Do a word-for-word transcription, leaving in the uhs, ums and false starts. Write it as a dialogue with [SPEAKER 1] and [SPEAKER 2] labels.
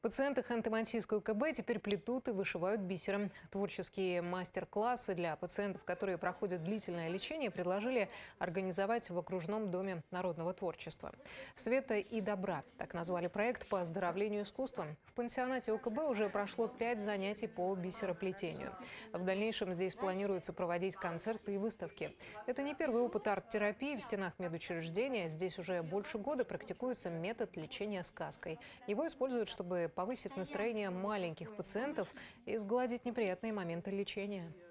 [SPEAKER 1] Пациенты Ханты-Мансийской УКБ теперь плетут и вышивают бисером. Творческие мастер-классы для пациентов, которые проходят длительное лечение, предложили организовать в окружном доме народного творчества. «Света и добра» – так назвали проект по оздоровлению искусством. В пансионате УКБ уже прошло пять занятий по бисероплетению. В дальнейшем здесь планируется проводить концерты и выставки. Это не первый опыт арт-терапии в стенах медучреждения. Здесь уже больше года практикуется метод лечения сказкой. Его используют, чтобы повысить настроение маленьких пациентов и сгладить неприятные моменты лечения.